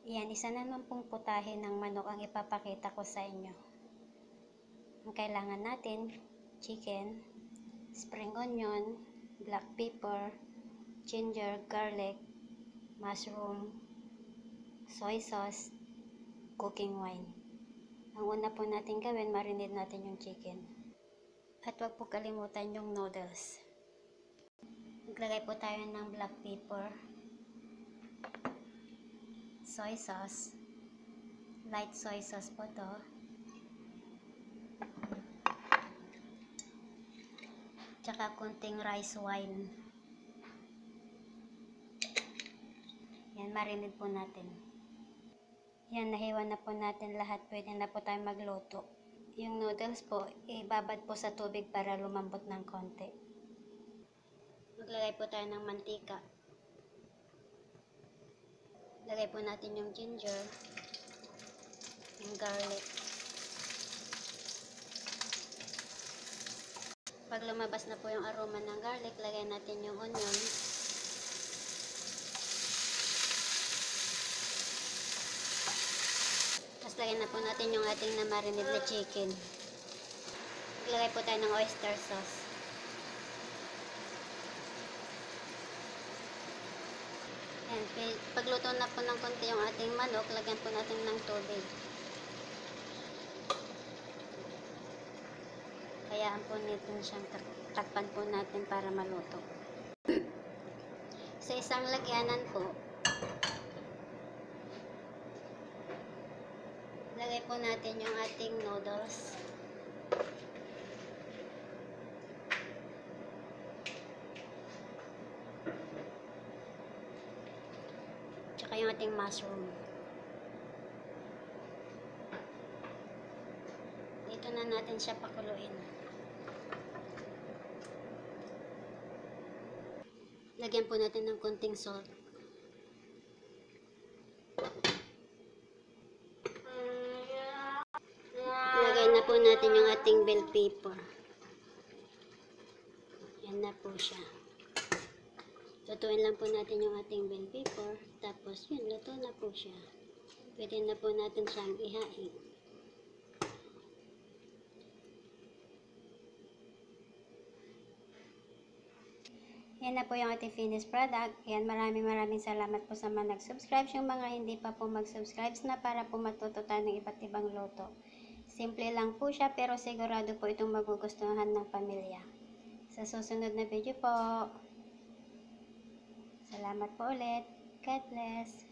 Yan, isa na naman pong putahe ng manok ang ipapakita ko sa inyo. Ang kailangan natin, chicken, spring onion, black pepper, ginger, garlic, mushroom, soy sauce, cooking wine. Ang una po natin gawin, marinate natin yung chicken. At huwag po kalimutan yung noodles. Maglagay po tayo ng black pepper, soy sauce, light soy sauce po to, tsaka kunting rice wine. Yan, marinate po natin. Yan, nahiwa na po natin lahat. Pwede na po tayo magluto. Yung noodles po, ibabad po sa tubig para lumambot ng konti. Maglagay po tayo ng mantika. Lagay po natin yung ginger, yung garlic. Pag lumabas na po yung aroma ng garlic, lagay natin yung onion. Tapos lagay na po natin yung ating na-marinate na chicken. Maglagay po tayo ng oyster sauce. Ayan, pagluto na po ng konti yung ating manok, lagyan po natin ng tubig. Hayaan po natin siyang takpan po natin para maluto. Sa isang lagyanan po, lagay po natin yung ating noodles. Tsaka yung ating mushroom. Dito na natin siya pakuluin. Lagyan po natin ng konting salt. Lagay na po natin yung ating bell pepper. Yan na po siya. Lutuin lang po natin yung ating bell pepper. Tapos yun, luto na po siya. Pwede na po natin siyang ihain. Yan na po yung ating finished product. Yan, maraming salamat po sa mga nag-subscribe. Yung mga hindi pa po mag-subscribe na para po matuto tayo ng iba't ibang luto. Simple lang po siya pero sigurado po itong magugustuhan ng pamilya. Sa susunod na video po. Salamat po ulit. God bless.